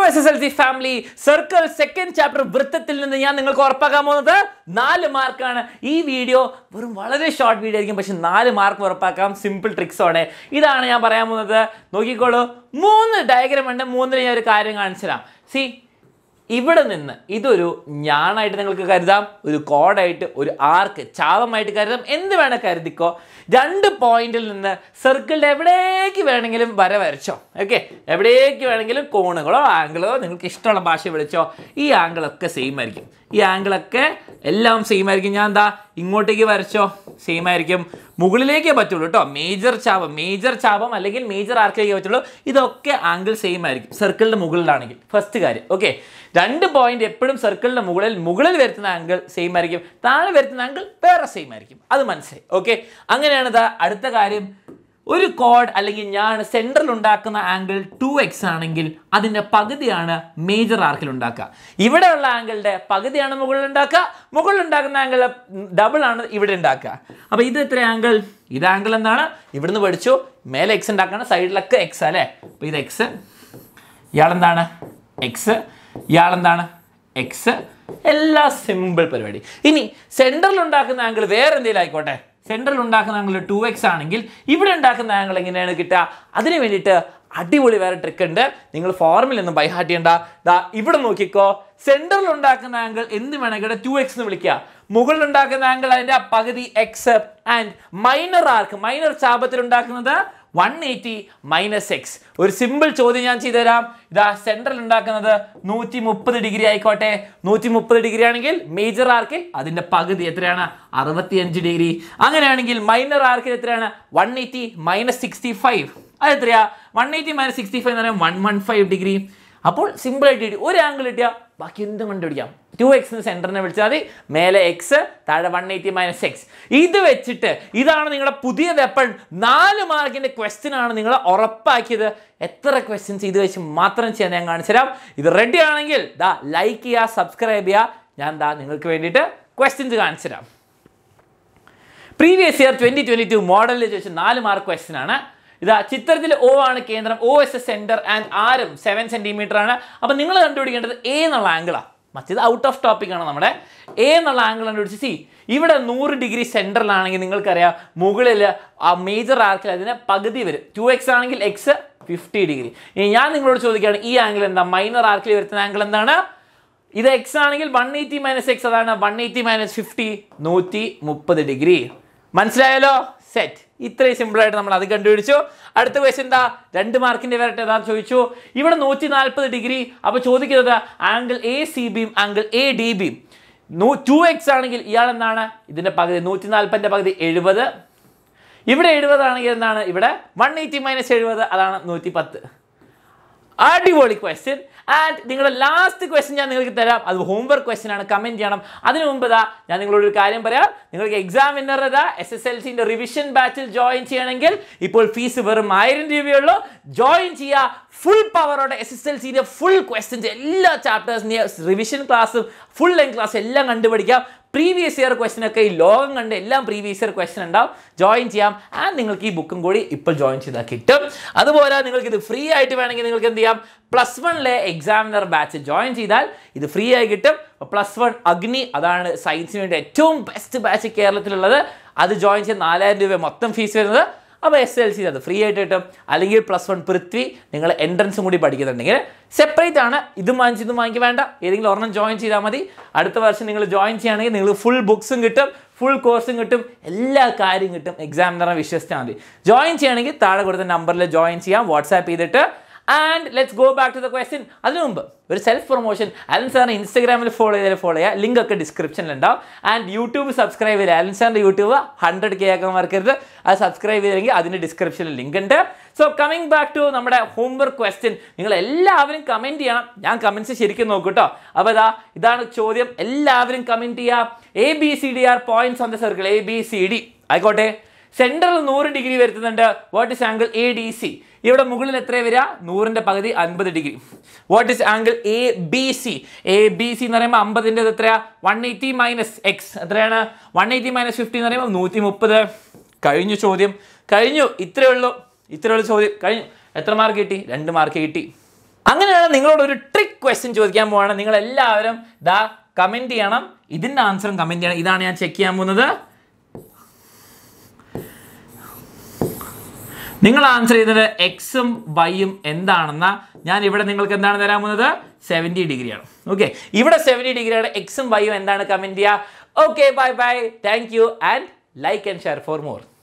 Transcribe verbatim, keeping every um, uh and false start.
S S L C family, circle second chapter വൃത്തത്തിൽ നിന്ന് ഞാൻ നിങ്ങൾക്ക് ഉറപ്പാക്കാൻ പോകുന്നത് നാല് മാർക്കാണ്. ഈ വീഡിയോ വെറും വളരെ ഷോർട്ട് വീഡിയോ ആയിരിക്കും, പക്ഷെ നാല് മാർക്ക് ഉറപ്പാക്കാം സിമ്പിൾ ട്രിക്സോടെ. ഇതാണ് ഞാൻ പറയാൻ പോകുന്നത്. നോക്കിക്കോളൂ, മൂന്ന് ഡയഗ്രാം ഉണ്ട്. മൂന്നിന് ഞാൻ ഒരു കാര്യം കാണിച്ചു തരാം. സി, ഇവിടെ നിന്ന് ഇതൊരു ഞാനായിട്ട് നിങ്ങൾക്ക് കരുതാം, ഒരു കോഡായിട്ട്, ഒരു ആർക്ക്, ചാവമായിട്ട് കരുതാം, എന്ത് വേണേൽ കരുതിക്കോ. രണ്ട് പോയിന്റിൽ നിന്ന് സർക്കിളിൻ്റെ എവിടേക്ക് വേണമെങ്കിലും വര വരച്ചോ. ഓക്കെ, എവിടേക്ക് വേണമെങ്കിലും കോണുകളോ ആംഗിളോ നിങ്ങൾക്ക് ഇഷ്ടമുള്ള ഭാഷ വിളിച്ചോ. ഈ ആംഗിളൊക്കെ സെയിം ആയിരിക്കും. ഈ ആംഗിളൊക്കെ എല്ലാം സെയിം ആയിരിക്കും. ഞാൻ എന്താ ഇങ്ങോട്ടേക്ക് വരച്ചോ, സെയിം ആയിരിക്കും. മുകളിലേക്കേ പറ്റുള്ളൂ കേട്ടോ. മേജർ ചാപം മേജർ ചാപം അല്ലെങ്കിൽ മേജർ ആർക്കിലേക്കേ പറ്റുള്ളൂ. ഇതൊക്കെ ആംഗിൾ സെയിം ആയിരിക്കും സർക്കിളിൻ്റെ മുകളിലാണെങ്കിൽ. ഫസ്റ്റ് കാര്യം. ഓക്കെ, രണ്ട് പോയിന്റ് എപ്പോഴും സർക്കിളിൻ്റെ മുകളിൽ മുകളിൽ വരുത്തുന്ന ആംഗിൾ സെയിം ആയിരിക്കും, താഴെ വരുത്തുന്ന ആംഗിൾ വേറെ സെയിം ആയിരിക്കും. അത് മനസ്സിലായി. ഓക്കെ, അങ്ങനെയാണിത്. അടുത്ത കാര്യം, ഒരു കോഡ് അല്ലെങ്കിൽ ഞാൻ സെൻട്രൽ ഉണ്ടാക്കുന്ന ആംഗിൾ ടു എക്സ് ആണെങ്കിൽ അതിൻ്റെ പകുതിയാണ് മേജർ ആർക്കിൽ ഉണ്ടാക്കുക. ഇവിടെയുള്ള ആംഗിളിൻ്റെ പകുതിയാണ് മുകളിൽ ഉണ്ടാക്കുക, മുകളിൽ ഉണ്ടാക്കുന്ന ആംഗിൾ ഡബിൾ ആണ് ഇവിടെ ഉണ്ടാക്കുക. അപ്പോൾ ഇത് എത്ര ആംഗിൾ? ഇത് ആംഗിൾ എന്താണ്? ഇവിടുന്ന് പഠിച്ചു, മേലെ എക്സ് ഉണ്ടാക്കണം, സൈഡിലൊക്കെ എക്സ് അല്ലേ. അപ്പോൾ ഇത് എക്സ്, ഇയാളെന്താണ് എക്സ്, ഇയാളെന്താണ് എക്സ്. എല്ലാ സിമ്പിൾ പരിപാടി. ഇനി സെൻട്രൽ ഉണ്ടാക്കുന്ന ആംഗിൾ വേറെ എന്തെങ്കിലും ആയിക്കോട്ടെ. സെൻട്രൽ ഉണ്ടാക്കുന്ന ആംഗിൾ ടു എക്സ് ആണെങ്കിൽ ഇവിടെ ഉണ്ടാക്കുന്ന ആംഗിൾ എങ്ങനെയാണ് കിട്ടുക? അതിന് വേണ്ടിയിട്ട് അടിപൊളി വേറെ ട്രിക്ക് ഉണ്ട്. നിങ്ങൾ ഫോർമുലൊന്നും ബൈ ഹാർട്ട് ചെയ്യണ്ട. ദാ ഇവിടെ നോക്കിക്കോ, സെൻട്രൽ ഉണ്ടാക്കുന്ന ആംഗിൾ എന്ത് വേണമെങ്കിൽ ടു എക്സ് എന്ന് വിളിക്കുക. മുകളിൽ ഉണ്ടാക്കുന്ന ആംഗിൾ അതിൻ്റെ പകുതി x. And minor arc, minor ചാപത്തിൽ ഉണ്ടാക്കുന്നത് വൺ എയ്റ്റി മൈനസ് എക്സ്. ഒരു സിമ്പിൾ ചോദ്യം ഞാൻ ചെയ്തുതരാം. ഇതാ സെൻട്രൽ ഉണ്ടാക്കുന്നത് നൂറ്റി മുപ്പത് ഡിഗ്രി ആയിക്കോട്ടെ. നൂറ്റി മുപ്പത് ഡിഗ്രി ആണെങ്കിൽ മേജർ ആർക്കിൽ അതിൻ്റെ പകുതി എത്രയാണ്? അറുപത്തിയഞ്ച് ഡിഗ്രി. അങ്ങനെയാണെങ്കിൽ മൈനർ ആർക്കിൽ എത്രയാണ്? One eighty minus sixty five. അത് എത്രയാ? One eighty minus sixty five എന്ന് പറയുമ്പോൾ വൺ വൺ ഫൈവ് ഡിഗ്രി. അപ്പോൾ സിമ്പിളായിട്ട് കിട്ടി. ഒരു ആംഗിൾ കിട്ടിയാൽ ബാക്കി എന്തും കണ്ടുപിടിക്കാം. ടു എക്സ് സെൻറ്ററിനെ വിളിച്ചാൽ മതി, മേലെ എക്സ്, താഴെ വൺ എയ്റ്റി മൈനസ് എക്സ്. ഇത് വെച്ചിട്ട് ഇതാണ് നിങ്ങളുടെ പുതിയ വെപ്പൺ. നാല് മാർക്കിൻ്റെ ക്വസ്റ്റ്യൻ ആണ് നിങ്ങൾ ഉറപ്പാക്കിയത്. എത്ര ക്വസ്റ്റ്യൻസ് ഇത് വെച്ച് മാത്രം ചെയ്യാൻ ഞാൻ കാണിച്ചു തരാം. ഇത് റെഡി ആണെങ്കിൽ ദാ ലൈക്ക് ചെയ്യുക, സബ്സ്ക്രൈബ് ചെയ്യുക. ഞാൻ ദാ നിങ്ങൾക്ക് വേണ്ടിയിട്ട് ക്വസ്റ്റ്യൻസ് കാണിച്ചു തരാം. Previous year twenty twenty two മോഡലിൽ ചോദിച്ച നാല് മാർക്ക് ക്വസ്റ്റ്യൻ ആണ്. ഇതാ ചിത്രത്തിൽ ഒ ആണ് കേന്ദ്രം, O is is centre and ആരം സെവൻ സെൻറ്റിമീറ്റർ ആണ്. അപ്പം നിങ്ങൾ കണ്ടുപിടിക്കേണ്ടത് എ എന്നുള്ള ആംഗിളാണ്. മറ്റേത് ഔട്ട് ഓഫ് ടോപ്പിക് ആണ്. നമ്മുടെ എ എന്നുള്ള ആംഗിൾ കണ്ടുപിടിച്ച് സി, ഇവിടെ നൂറ് ഡിഗ്രി സെൻറ്ററിലാണെങ്കിൽ നിങ്ങൾക്കറിയാം മുകളിൽ ആ മേജർ ആർക്കിൽ അതിന് പകുതി വരും. ടു എക്സ് ആണെങ്കിൽ എക്സ് ഫിഫ്റ്റി ഡിഗ്രി. ഇനി ഞാൻ നിങ്ങളോട് ചോദിക്കുകയാണ് ഈ ആംഗിൾ എന്താ? മൈനർ ആർക്കിൽ വരുത്തുന്ന ആംഗിൾ എന്താണ്? ഇത് എക്സ് ആണെങ്കിൽ വൺ എയ്റ്റി മൈനസ് എക്സ്, അതാണ് വൺ എയ്റ്റി മൈനസ് ഫിഫ്റ്റി, നൂറ്റി മുപ്പത് ഡിഗ്രി. മനസ്സിലായല്ലോ? സെറ്റ്. ഇത്രയും സിമ്പിളായിട്ട് നമ്മൾ അത് കണ്ടുപിടിച്ചു. അടുത്ത ക്വസ്റ്റ്യൻ എന്താ? രണ്ട് മാർക്കിൻ്റെ വരട്ടെ. ഏതാ ചോദിച്ചു? ഇവിടെ നൂറ്റി നാൽപ്പത് ഡിഗ്രി. അപ്പോൾ ചോദിക്കുന്നത് ആംഗിൾ എ സി ബിയും ആംഗിൾ എ ഡി ബിയും. ടു എക്സ് ആണെങ്കിൽ ഇയാൾ എന്താണ്? ഇതിൻ്റെ പകുതി നൂറ്റി നാൽപ്പതിൻ്റെ പകുതി എഴുപത്. ഇവിടെ എഴുപത് ആണെങ്കിൽ എന്താണ്? ഇവിടെ വൺ എയ്റ്റി മൈനസ് എഴുപത്, അതാണ് നൂറ്റി പത്ത്. അടിപൊളി ക്വസ്റ്റ്യൻ. ആൻഡ് നിങ്ങളുടെ ലാസ്റ്റ് ക്വസ്റ്റ്യൻ ഞാൻ നിങ്ങൾക്ക് തരാം. അത് ഹോംവർക്ക് ക്വസ്റ്റ്യൻ ആണ്, കമൻറ്റ് ചെയ്യണം. അതിനു മുമ്പ് ഇതാ ഞാൻ നിങ്ങളോടൊരു കാര്യം പറയാം. നിങ്ങൾക്ക് എക്സാം വിന്നർ ഇതാ എസ് എസ് എൽ സിൻ്റെ റിവിഷൻ ബാച്ചിൽ ജോയിൻ ചെയ്യണമെങ്കിൽ ഇപ്പോൾ ഫീസ് വെറും ആയിരം രൂപയുള്ളൂ. ജോയിൻ ചെയ്യുക. ഫുൾ പവറോടെ എസ് എസ് എൽ സിൻ്റെ ഫുൾ ക്വസ്റ്റ്യൻസ്, എല്ലാ ചാപ്റ്റേഴ്സിൻ്റെ റിവിഷൻ ക്ലാസ്സും ഫുൾ ലെങ്ത് ക്ലാസ് എല്ലാം കണ്ടുപിടിക്കാം. പ്രീവിയസ് ഇയർ ക്വസ്റ്റ്യൻ ഒക്കെ ഈ ലോകം കണ്ട് എല്ലാം പ്രീവിയസ് ഇയർ ക്വസ്റ്റ്യൻ ഉണ്ടാവും. ജോയിൻ ചെയ്യാം. ആൻഡ് നിങ്ങൾക്ക് ഈ ബുക്കും കൂടി ഇപ്പോൾ ജോയിൻ ചെയ്താൽ കിട്ടും. അതുപോലെ നിങ്ങൾക്ക് ഇത് ഫ്രീ ആയിട്ട് വേണമെങ്കിൽ നിങ്ങൾക്ക് എന്ത് ചെയ്യാം? പ്ലസ് വണ്ണിലെ എക്സാമിനർ ബാച്ച് ജോയിൻ ചെയ്താൽ ഇത് ഫ്രീ ആയി കിട്ടും. പ്ലസ് വൺ അഗ്നി, അതാണ് സയൻസിന് വേണ്ടി ഏറ്റവും ബെസ്റ്റ് ബാച്ച് കേരളത്തിലുള്ളത്. അത് ജോയിൻ ചെയ്ത് നാലായിരം രൂപ മൊത്തം ഫീസ് വരുന്നത്. അപ്പോൾ എസ് എൽ സി അത് ഫ്രീ ആയിട്ട് കിട്ടും. അല്ലെങ്കിൽ പ്ലസ് വൺ പൃഥ്വി നിങ്ങൾ എൻട്രൻസും കൂടി പഠിക്കുന്നുണ്ടെങ്കിൽ സെപ്പറേറ്റ് ആണ്. ഇതും വാങ്ങിച്ച് ഇതും വാങ്ങിക്കുക വേണ്ട, ഏതെങ്കിലും ഒരെണ്ണം ജോയിൻ ചെയ്താൽ മതി. അടുത്ത വർഷം നിങ്ങൾ ജോയിൻ ചെയ്യുകയാണെങ്കിൽ നിങ്ങൾ ഫുൾ ബുക്സും കിട്ടും, ഫുൾ കോഴ്സും കിട്ടും, എല്ലാ കാര്യം കിട്ടും. എക്സാമിനറെ വിശ്വസിച്ചാൽ മതി. ജോയിൻ ചെയ്യണമെങ്കിൽ താഴെ കൊടുത്ത നമ്പറിൽ ജോയിൻ ചെയ്യാം, വാട്സാപ്പ് ചെയ്തിട്ട്. And let's go back to the question. അതിനു മുമ്പ് ഒരു സെൽഫ് പ്രൊമോഷൻ. അലൻ സാറിന് ഇൻസ്റ്റാഗ്രാമിൽ ഫോളോ ചെയ്താൽ ഫോളോ ചെയ്യുക, ലിങ്ക് ഒക്കെ ഡിസ്ക്രിപ്ഷനിൽ ഉണ്ടാവും. ആൻഡ് യൂട്യൂബ് സബ്സ്ക്രൈബ് ചെയ്യുക. അലൻ സാറിൻ്റെ യൂട്യൂബ് ഹൺഡ്രഡ് കെ ആക്കാൻ മറക്കരുത്. അത് സബ്സ്ക്രൈബ് ചെയ്തെങ്കിൽ അതിൻ്റെ ഡിസ്ക്രിപ്ഷനിൽ ലിങ്ക് ഉണ്ട്. സോ കമ്മിങ് ബാക്ക് ടു നമ്മുടെ ഹോംവർക്ക് ക്വസ്റ്റ്യൻ. നിങ്ങൾ എല്ലാവരും കമൻറ്റ് ചെയ്യണം. ഞാൻ കമൻറ്റ്സ് ശരിക്കും നോക്കൂ കേട്ടോ. അപ്പോൾ ഇതാ ഇതാണ് ചോദ്യം. എല്ലാവരും കമൻറ്റ് ചെയ്യുക. A B C D are points on the circle. A B C D ആയിക്കോട്ടെ. സെൻട്രൽ നൂറ് ഡിഗ്രി വരുത്തുന്നുണ്ട്. What is angle A D C? ഇവിടെ മുകളിൽ എത്ര വരിക? നൂറിൻ്റെ പകുതി അൻപത് degree. What is angle A B C? A B C എന്ന് പറയുമ്പോൾ അമ്പതിൻ്റെ എത്രയാ? വൺ എയ്റ്റി മൈനസ് എക്സ് എത്രയാണ്? വൺ എയ്റ്റി മൈനസ് ഫിഫ്റ്റി എന്ന് പറയുമ്പോൾ നൂറ്റി മുപ്പത്. കഴിഞ്ഞു ചോദ്യം, കഴിഞ്ഞു. ഇത്രയേ ഉള്ളൂ, ഇത്രയേ ഉള്ളൂ ചോദ്യം, കഴിഞ്ഞു. എത്ര മാർക്ക് കിട്ടി? രണ്ട് മാർക്ക് കിട്ടി. അങ്ങനെയാണ് നിങ്ങളോട് ഒരു ട്രിക്ക് ക്വസ്റ്റ്യൻ ചോദിക്കാൻ പോവാണ്. നിങ്ങൾ എല്ലാവരും ദാ കമന്റ് ചെയ്യണം, ഇതിന്റെ ആൻസറും കമന്റ് ചെയ്യണം. ഇതാണ് ഞാൻ ചെക്ക് ചെയ്യാൻ പോകുന്നത്. നിങ്ങൾ ആൻസർ ചെയ്തത് എക്സും വൈയും എന്താണെന്ന ഞാൻ ഇവിടെ നിങ്ങൾക്ക് എന്താണ് തരാൻ പോകുന്നത്? സെവൻറ്റി ഡിഗ്രിയാണ്. ഓക്കെ, ഇവിടെ സെവൻറ്റി ഡിഗ്രിയാണ്. എക്സും വൈയും എന്താണ് കമന്റ് ചെയ്യുക. Okay, bye bye, thank you and like and share for more.